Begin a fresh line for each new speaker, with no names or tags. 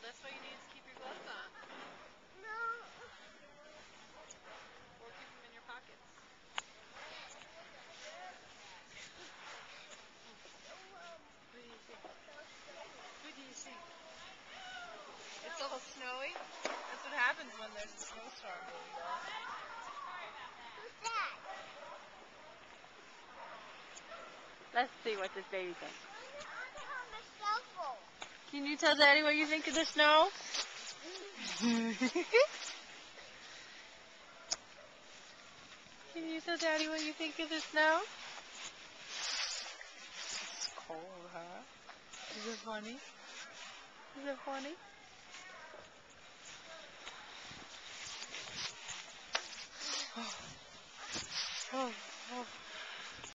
That's why you need to keep your gloves on.
No.
Or keep them in your pockets. What do you think? What do you think? It's all snowy? That's what happens when there's a snowstorm, baby doll.
Who's that?
Let's see what this baby thinks.
On the cell phone.
Can you tell Daddy what you think of the snow? Can you tell Daddy what you think of the snow? It's cold, huh? Is it funny? Is it funny? Oh.